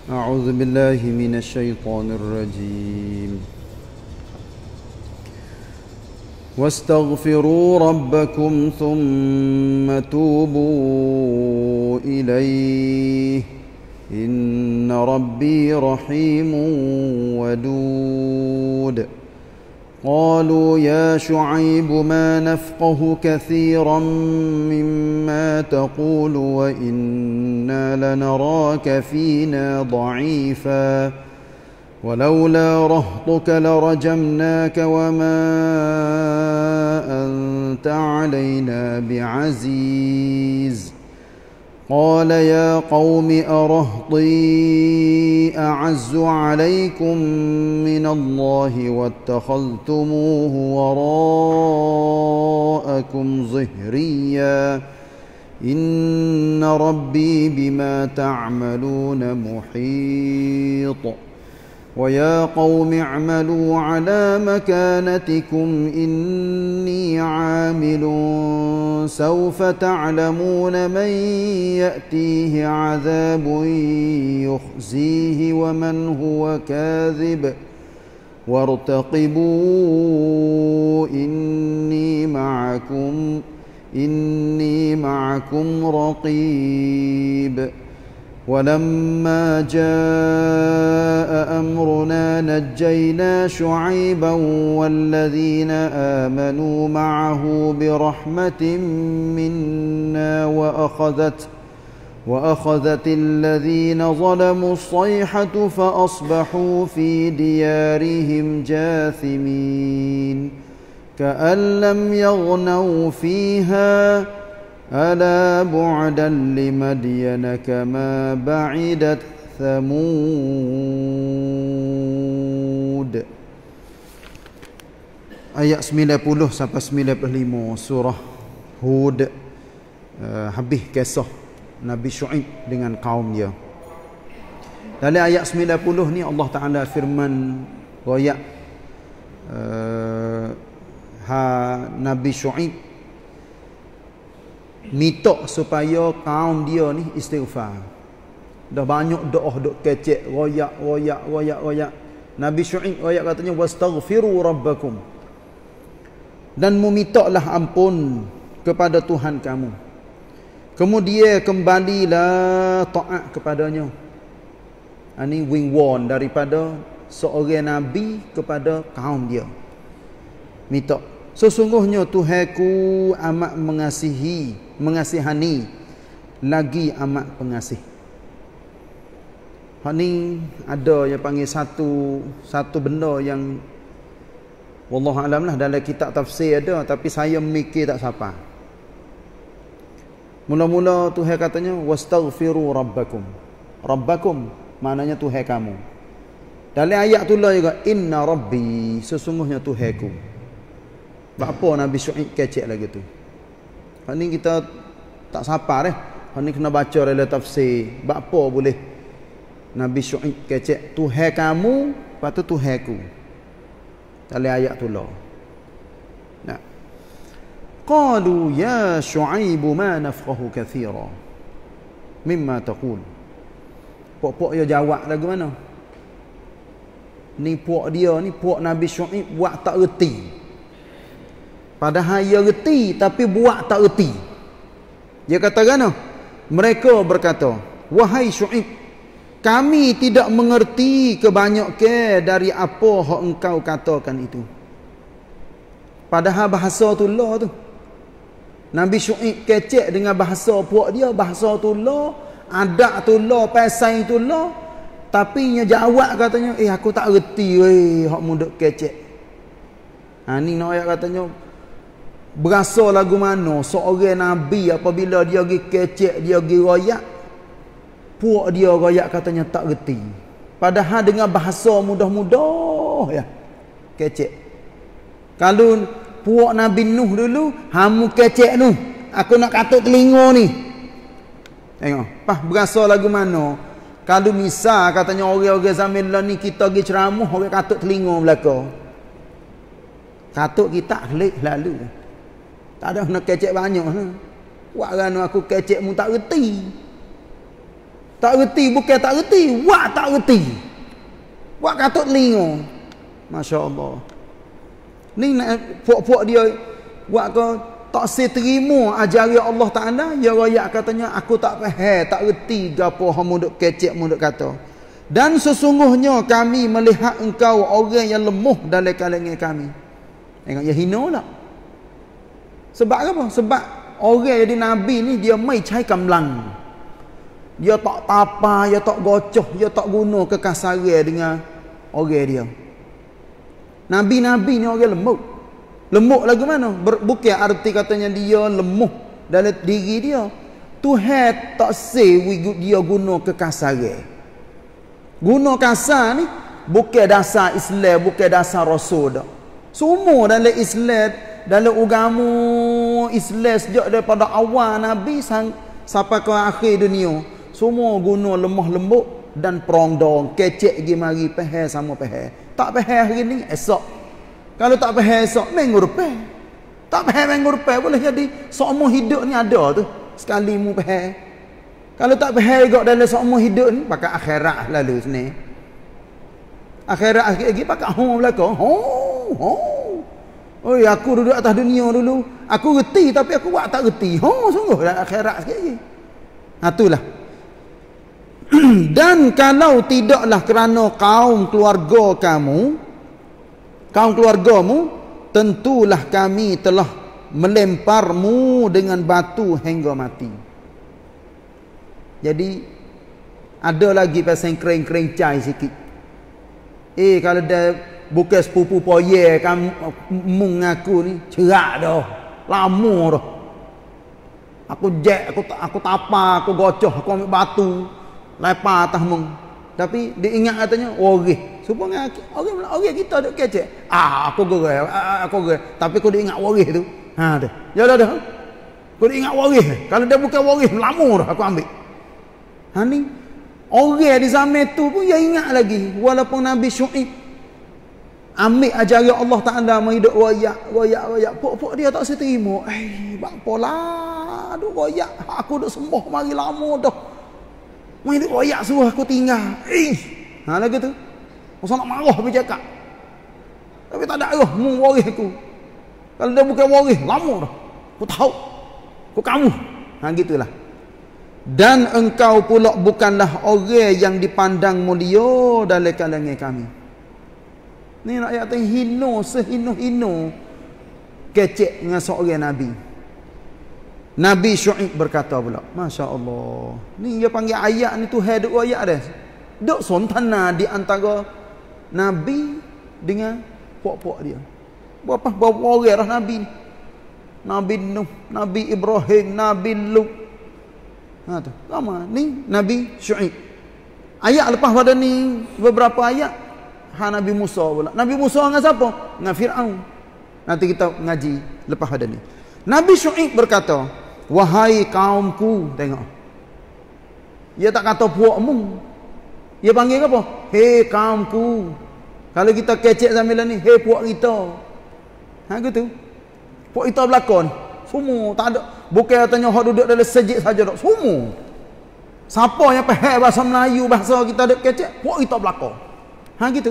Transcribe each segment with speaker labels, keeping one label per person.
Speaker 1: أعوذ بالله من الشيطان الرجيم واستغفروا ربكم ثم توبوا إليه إن ربي رحيم ودود قالوا يا شعيب ما نفقه كثيرا مما تقول وإنا لنراك فينا ضعيفا ولولا رهطك لرجمناك وما أنت علينا بعزيز قال يا قوم أرهطي أعز عليكم من الله واتخذتموه وراءكم ظهريا إن ربي بما تعملون محيط ويا قوم اعملوا على مكانتكم إني عامل سوف تعلمون من يأتيه عذاب يخزيه ومن هو كاذب وارتقبوا إني معكم رقيب ولما جاء أمرنا نجينا شعيبا والذين آمنوا معه برحمة منا وأخذت الذين ظلموا الصيحة فأصبحوا في ديارهم جاثمين كأن لم يغنوا فيها ألا بعدا لمدين كما بعدت ثمود. Ayat 90 sampai 95 surah Hud. Habis kisah Nabi Syuaib dengan kaum dia. Dalam ayat 90 ni Allah Ta'ala firman royak Nabi Syuaib minta supaya kaum dia ni istighfar. Dah banyak doa dok kecek royak. Nabi Syuaib royak katanya wastaghfiru rabbakum, dan memintalah ampun kepada Tuhan kamu. Kemudian kembalilah taat kepadanya. Ini wing warn daripada seorang nabi kepada kaum dia. Minta, sesungguhnya Tuhanku amat mengasihani lagi amat pengasih. Hak ni ada yang panggil satu benda yang wallahu alam lah, dalam kitab tafsir ada, tapi saya mikir tak siapa. Mula-mula Tuhan katanya wastaghfiru rabbakum. Rabbakum maknanya Tuhan kamu. Dalam ayat tu lah juga inna rabbi, sesungguhnya Tuhanku. Apa Nabi Syuaib kecek lagi tu. Hak ni kita tak sabar Hak ni kena baca dalam tafsir. Apa boleh Nabi Syuaib kecek Tuhan kamu, lepas tu Tuhanku. Dalam ayat tu lah. Nah. Qalu ya Syuaib ma nafqahu kathira mimma taqul. Puak-puak dia jawab lagu mana? Ni puak dia ni, puak Nabi Syuaib buat tak reti. Padahal ia reti tapi buat tak reti. Dia kata kan? Mereka berkata, wahai Syuaib, kami tidak mengerti kebanyakan dari apa yang engkau katakan itu. Padahal bahasa tu lah tu. Nabi Syuaib kecek dengan bahasa puak dia, bahasa tu lah, adat tu lah, pasai tu lah. Tapi dia jawab katanya, aku tak reti hak munduk kecek. Ni nak ayat katanya, berasa lagu mana seorang Nabi apabila dia pergi kecek, dia pergi royak, puak dia royak katanya tak reti. Padahal dengan bahasa mudah-mudah ya, kecek. Kalau puak Nabi Nuh dulu, hamu kecek nu, aku nak katuk telinga ni. Tengok, berasa lagu mana. Kalau misal katanya orang-orang zaman lah ni kita pergi ceramah, orang katuk telinga belakang. Katuk kita klik lalu. Tak ada nak kecek banyak. Buat kerana aku kecek mu tak reti. Tak reti bukan tak reti, wak tak reti. Wak katut lingo. Masya-Allah. Ni puak-puak dia wak ke tak seterima ajaran Allah Taala, ya royak katanya aku tak faham, tak reti gapo hang duk kecek munduk kata. Dan sesungguhnya kami melihat engkau orang yang lemah dalam kalangan kami. Tengok ya hina lah. Sebab apa? Sebab orang jadi nabi ni dia mai cai kamlang. Dia tak tapa, dia tak gocoh, dia tak guna kekasaran dengan orang dia. Nabi-nabi ni orang lemuk. Lemuk lagu mana? Bukan arti katanya dia lemah dalam diri dia. Tuhan tak say dia guna kekasaran. Guna kasar ni bukan dasar Islam, bukan dasar Rasul dah. Semua dalam Islam, dalam agama Islam sejak daripada awal Nabi sampai ke akhir dunia. Semua guna lemah lembut dan perong-dong. Kecek pergi mari pahal sama pahal. Tak pahal hari ni, esok. Kalau tak pahal esok, minggu depan. Tak pahal minggu depan, boleh jadi seumur hidup ni ada tu. Sekali mu pahal. Kalau tak pahal juga dalam seumur hidup ni, pakai akhirat lalu sini. Akhirat sikit lagi pakai belakang. Oi, aku duduk atas dunia dulu. Aku reti tapi aku buat tak reti. Sungguh dah akhirat sikit lagi. Itulah. Dan kalau tidaklah kerana kaum keluargamu, tentulah kami telah melemparmu dengan batu hingga mati. Jadi ada lagi pasal kering-kering cai sikit. Kalau dah bukan sepupu poye kamu mung aku ni cerak dah. Lama dah. Aku tapa, aku gocoh, aku ambil batu. Lepas atas mung. Tapi dia ingat katanya waris. Supaya orang kita duk kecek. Aku gerai. Tapi aku dia ingat waris tu. Tu. Ya dah. Aku dia ingat waris. Kalau dia bukan waris, lama dah aku ambil. Ni orang di zaman tu pun dia ingat lagi. Walaupun Nabi Syuaib ambil ajaran Allah Taala menghidup royak. Pok dia tak seterima. Bakpolah duk royak. Aku duk sembah mari lama dah. Menghidup royak suruh aku tinggal. Lagu tu. Masa nak marah pergi cakap. Tapi tak ada arah mu waris aku. Kalau dia bukan waris, lama dah. Aku tahu. Aku kamu. Gitulah. Dan engkau pula bukanlah orang yang dipandang mulia dalam kalangan kami. Ni nak ayat hino sehino-hino kecek dengan seorang Nabi. Nabi Syuaib berkata pula, Masya Allah. Ni dia panggil ayat ni Tuhan duk ayat dah. Duk sontana di antara Nabi dengan puak-puak dia. Berapa orang dah Nabi ni? Nabi Nuh, Nabi Ibrahim, Nabi Lut. Tu. Lama ni Nabi Syuaib. Ayat lepas pada ni beberapa ayat Nabi Musa pula. Nabi Musa dengan siapa? Dengan Firaun. Nanti kita ngaji lepas pada ni. Nabi Syuaib berkata, wahai kaumku, tengok. Dia tak kata puakmu. Dia panggil apa? Hei kaumku. Kalau kita kecek sambil ni, hei puak kita. Gitu. Puak kita berlakon. Semua tak ada. Bukan katanya hak duduk dalam sejid saja tak. Semua. Siapa yang faham bahasa Melayu, bahasa kita duk kecek, puak kita berlakon. Gitu.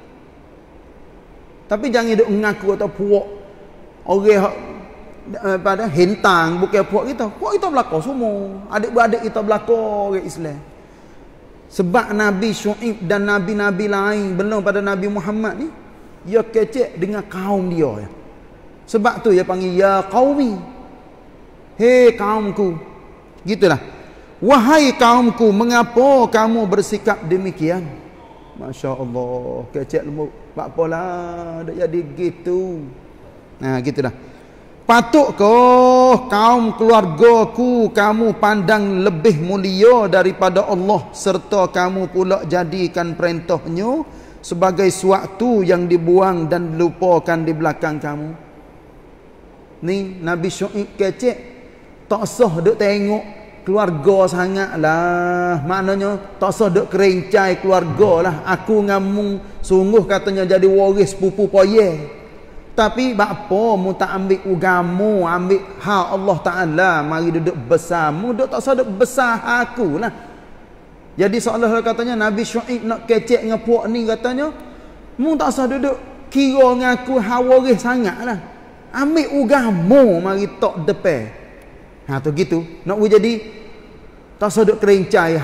Speaker 1: Tapi jangan duk mengaku atau puak orang pada hentang, bukan puak kita. Puak kita berlakon semua. Adik-beradik kita berlakon orang Islam. Sebab Nabi Syuaib dan Nabi-Nabi lain belum pada Nabi Muhammad ni, dia kecek dengan kaum dia. Sebab tu dia panggil ya qaumi. Hei kaumku. Gitulah. Wahai kaumku, mengapa kamu bersikap demikian? Masya Allah. Kecek lembut. Tak apalah. Dia jadi gitu. Gitulah. Patutkah kaum keluargaku kamu pandang lebih mulia daripada Allah, serta kamu pula jadikan perintahnya sebagai suatu yang dibuang dan dilupakan di belakang kamu? Ni Nabi Syuaib kecek. Tak sah duk tengok keluarga sangat lah. Maknanya tak sah duk kerencai keluarga lah. Aku ngamu sungguh katanya jadi waris pupu poye. Tapi apa mu tak ambil ugamu, ambil hak Allah Ta'ala, mari duduk besar. Mu duduk tak sah duduk besar aku lah. Jadi seolah-olah katanya Nabi Syuaib nak kecek dengan puak ni katanya, mu tak usah duduk kira dengan aku hawaris sangatlah. Ambil ugamu mari tok depan. Ha tu gitu. Nak jadi tak usah duduk kerencai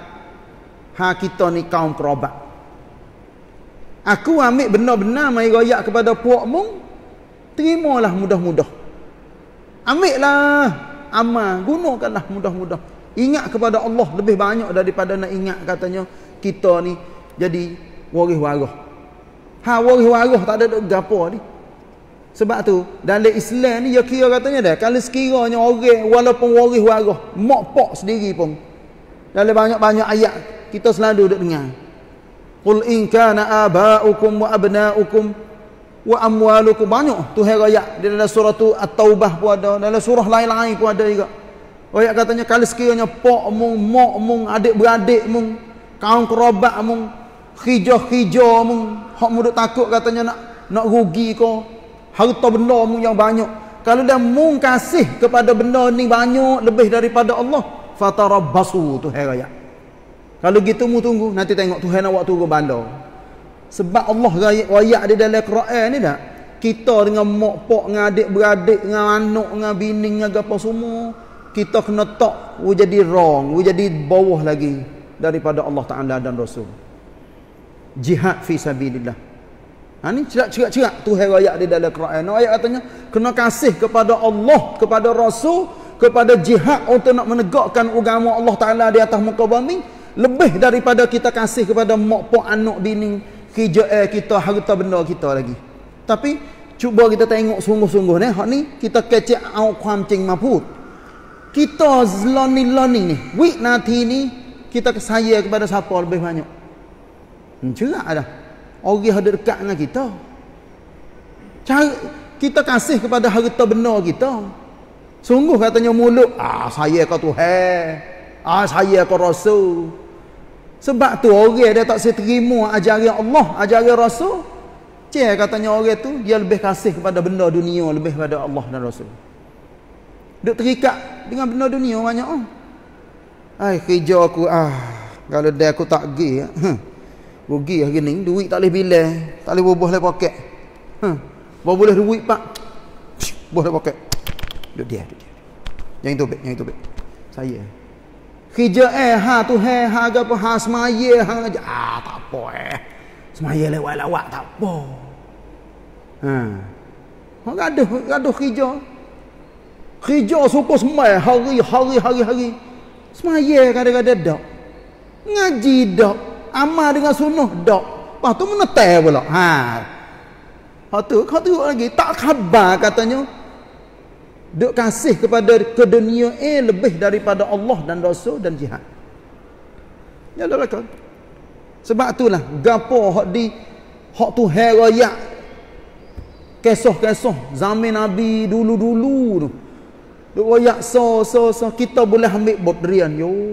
Speaker 1: ha kita ni kaum kerabat. Aku ambil benar-benar mari royak kepada puakmu, terimalah mudah-mudah. Ambillah amal, gunakanlah mudah-mudah. Ingat kepada Allah lebih banyak daripada nak ingat katanya kita ni jadi waris waris. Ha waris waris tak ada duk gapo ni. Sebab tu dalam Islam ni dia kira katanya dah kalau sekiranya orang walaupun waris waris mak pak sendiri pun dalam banyak-banyak ayat kita selalu duk dengar. Qul in kana aba'ukum wa abna'ukum wa amwalukum, banyak Tuhan ayat di dalam surah At-Taubah pun ada, dalam surah lain-lain pun ada juga. Ayat katanya kalau sekiranya pak mung, mak mung, adik-beradik mung, kaum kerabat mung, hijau-hijau mung, hak muduk takut katanya nak rugi ko, harta benda mung yang banyak. Kalau dah mung kasih kepada benda ni banyak lebih daripada Allah, fatarabbasu, Tuhan ayat. Kalau gitu mu tunggu, nanti tengok Tuhan nak buat turun bala. Sebab Allah ayat di dalam Quran ni dah, kita dengan mak pak, dengan adik-beradik, dengan anak, dengan bini, dengan apa semua, kita kena tak jadi wrong, jadi bawah lagi daripada Allah Ta'ala dan Rasul. Jihad fi sabilillah. Ha ni cerak-cerak Tuhan ayat di dalam Quran. Ayat katanya kena kasih kepada Allah, kepada Rasul, kepada jihad untuk nak menegakkan agama Allah Ta'ala di atas muka bumi, lebih daripada kita kasih kepada mak pak, anak, bini, kerja kita, harta benda kita lagi. Tapi cuba kita tengok sungguh-sungguh ni, hak ni kita kecek auความจริงมาพูด. Kita learning ni, week nanti ni kita sayang kepada siapa lebih banyak? Cerak dah. Orang yang ada dekat dengan kita. Kita kasih kepada harta benda kita. Sungguh katanya mulut, saya ke Tuhan, saya ke Rasul. Sebab tu orang dia tak seterima ajaran Allah, ajaran Rasul. Katanya orang tu dia lebih kasih kepada benda dunia lebih daripada Allah dan Rasul. Duk terikat dengan benda dunia banyak. Kerja aku kalau dia aku tak pergi rugi hari ni, duit tak boleh bilang, tak boleh bubuh dalam poket. Baru boleh duit pak bubuh dalam poket. Duk dia. Jangan tobek. Saya kerja Tuhan apa semaya tak apa semaya lewat-lewat tak apa. Gaduh kerja suka semai hari semaya kadang-kadang dak ngaji dak amal dengan sunnah dak, lepas tu menetai pula lepas tu kau tengok lagi tak khabar katanya duk kasih kepada ke dunia lebih daripada Allah dan Rasul dan jihad. Ya Allah kan. Sebab itulah gapo hak Tuhan royak kisah-kisah zaman Nabi dulu-dulu tu. Duk royak so kita boleh ambil bodrian.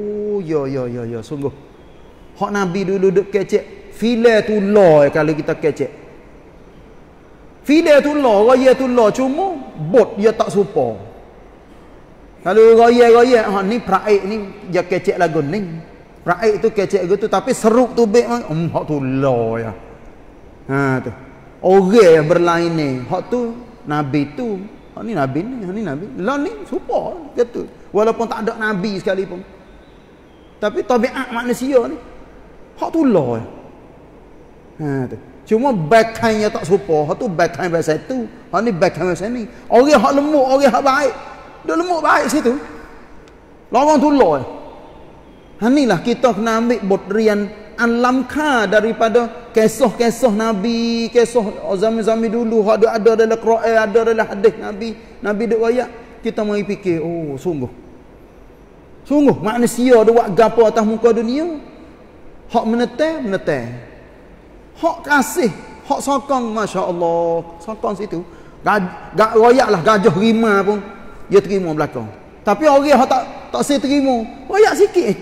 Speaker 1: Yo sungguh. Hak Nabi dulu duk kecek file tu law kalau kita kecek. File tu law, raya tu law, cuma bot dia tak serupa. Kalau raya ni praik ni dia kecek lagu ni. Praik tu kecek gitu tapi seruk tu baik hak tu law ya. Tu. Orang yang berlain ni, hak tu Nabi tu. Hak ni Nabi ni, hak ni Nabi. Law ni serupa gitu. Walaupun tak ada Nabi sekalipun. Tapi tabiat manusia ni hak tu law. Tu. Cuma backhandnya tak serupa. Hak tu backhand bahasa tu. Hak ni backhand bahasa ni. Orang hak lemuk, orang hak baik. Dia lemuk baik situ. Lawan tu law. Inilah kita kena ambil bodrian alamka daripada kisah-kisah Nabi, kisah zaman-zaman dulu. Hak ada dalam Quran, ada dalam hadis Nabi duk royak. Kita mari fikir, sungguh manusia ada buat gapo atas muka dunia. Hak menetai. Hak kasih, hak sokong, masya-Allah, sokong situ. Royaklah gajah rima pun dia terima belakang. Tapi orang yang tak saya terima, royak sikit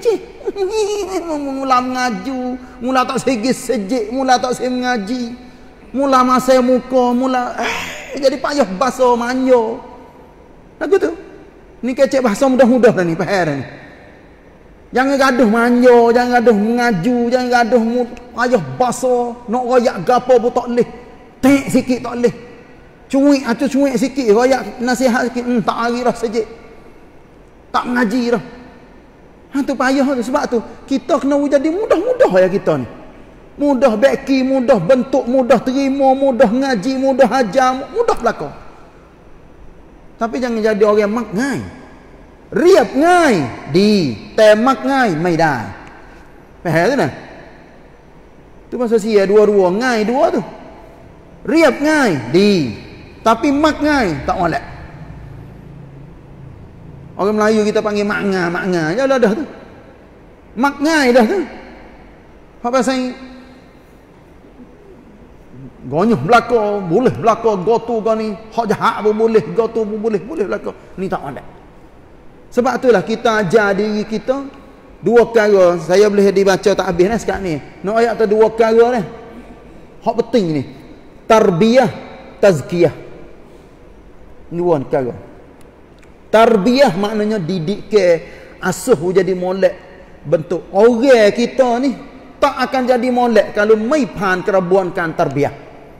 Speaker 1: mula mengaju, mula tak segi sejik, mula tak saya mengaji, mula masa muka, mula jadi payah bahasa manja. Lagu tu. Ni kecek bahasa mudah-mudah dah ni, faham ni. Jangan gaduh manja, jangan gaduh mengaju, jangan gaduh ayah basa, nak royak gapo pun tak leh. Tek sikit tak leh. Cuik sikit, royak nasihat sikit, tak hari dah sejik. Tak mengaji dah. Tu payah tu. Sebab tu kita kena jadi mudah-mudah ya kita ni. Mudah beki, mudah bentuk, mudah terima, mudah ngaji, mudah ajar, mudah belaka. Tapi jangan jadi orang mak ngai. Riap ngai di temak ngai mai dah. Faham tu nah? Tu masa sia dua-dua ngai dua tu. Riap ngai di tapi mak ngai tak molek. Orang Melayu kita panggil mak nga je dah tu. Mak ngai dah tu. Apa pasal gonyoh belaka, boleh belaka gotu kau ni, hak jahat pun boleh, gotu pun boleh belaka. Ni tak ada. Sebab itulah kita ajar diri kita dua perkara. Saya boleh dibaca tak habis dah sekarang ni. Nak ayat tu dua perkara ni. Hak penting ni. Tarbiyah, tazkiyah. Dua perkara. Tarbiyah maknanya didik ke asuh jadi molek bentuk. Orang kita ni tak akan jadi molek kalau mai pan kerabuankan tarbiyah.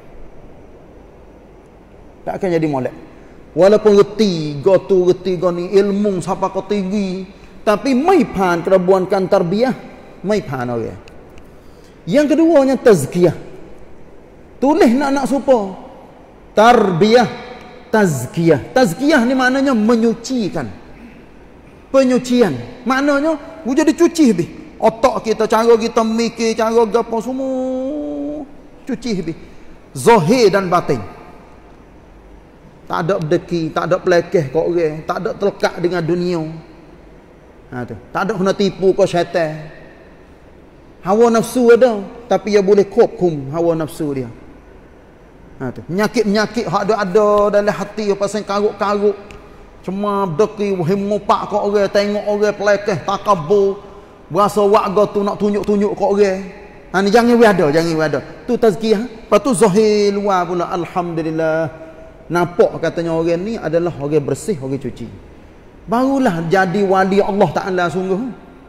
Speaker 1: Tak akan jadi molek. Walaupun reti goni ilmu siapa kau tinggi, tapi mai pan kerabuankan tarbiyah, mai pan orang. Yang keduanya tazkiyah. Tulis nak supaya tarbiyah, tazkiyah. Tazkiyah ni maknanya menyucikan. Penyucian. Maknanya jadi cuci habis. Otak kita, cara kita mikir, cara gapo semua cuci habis. Zahir dan batin. Tak ada berdeki, tak ada pelekeh kau orang, tak ada terlekat dengan dunia. Tu. Tak ada kena tipu kau syaitan. Hawa nafsu ada, tapi dia boleh hukum hawa nafsu dia. Tu. Penyakit-penyakit hak ada dalam hati pasal karuk-karuk. Cuma berdeki himopak kau orang, tengok orang pelekeh, takabur, berasa warga tu nak tunjuk-tunjuk kau orang. Ni jangan ada. Tu tazkiyah. Lepas tu zahir luar pula, alhamdulillah. Nampak katanya orang ni adalah orang bersih, orang cuci. Barulah jadi wali Allah Ta'ala sungguh.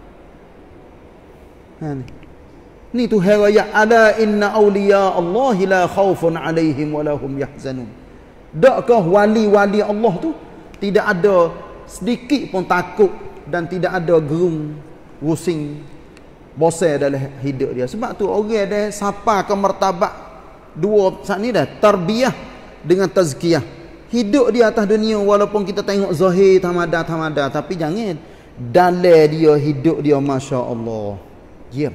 Speaker 1: Ni tu heraya ala inna awliya Allah la khawfun alaihim wa lahum yahzanun. Dakkah wali-wali Allah tu tidak ada sedikit pun takut dan tidak ada gerung rusing bosan dalam hidup dia. Sebab tu orang dia sapa ke martabat dua saat ni dah, tarbiyah dengan tazkiyah. Hidup dia atas dunia walaupun kita tengok zahir tamada, tapi jangan dalam dia hidup dia masya-Allah. Diam.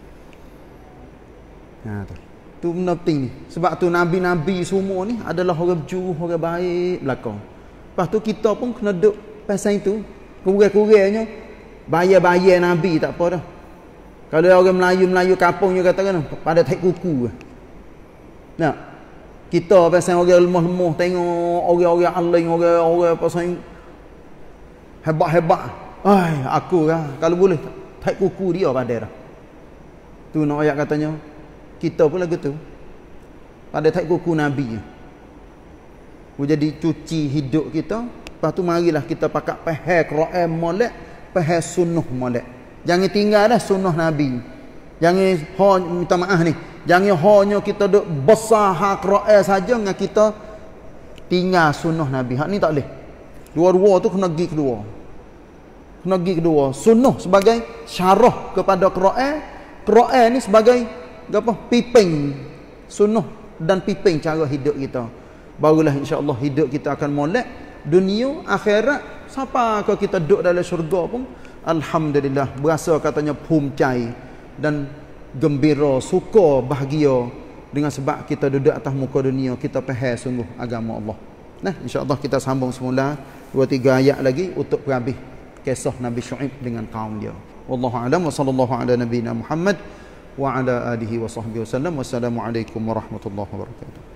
Speaker 1: Tu benda penting ni. Sebab tu nabi-nabi semua ni adalah orang berjuruh, orang baik belakang. Lepas tu kita pun kena duduk pasal itu. Kurang-kurangnya bayar-bayar nabi tak apa dah. Kalau orang Melayu kampungnya katakan pada taik kuku. Nah, kita pasal orang lemah-lemah tengok orang-orang alim, orang-orang pasal hebat-hebat. Aku lah kalau boleh taik kuku dia pada dah. Tu nak ayat katanya kita pun lagu tu pada taik kuku nabi. Jadi cuci hidup kita. Lepas tu marilah kita pakai pahal Quran molek, pahal sunnah molek. Jangan tinggal dah sunnah nabi. Jangan minta maaf ni. Jangan hanya kita duk besar hak Quran saja dengan kita tinggal sunnah nabi. Hak ni tak boleh. Dua-dua tu kena pergi kedua. Kena pergi kedua. Sunnah sebagai syarah kepada Quran. Quran ni sebagai apa? Piping sunnah dan piping cara hidup kita. Barulah insya-Allah hidup kita akan molek dunia akhirat. Siapa kalau kita duduk dalam syurga pun alhamdulillah berasa katanya pumcai dan gembira, suka, bahagia dengan sebab kita duduk atas muka dunia, kita faham sungguh agama Allah. Nah, insya-Allah kita sambung semula 2-3 ayat lagi untuk berhabis kisah Nabi Syuaib dengan kaum dia. Wallahu a'lam wa sallallahu ala nabiyyina Muhammad wa ala alihi wa sahbihi wasallam. Wassalamualaikum warahmatullahi wabarakatuh.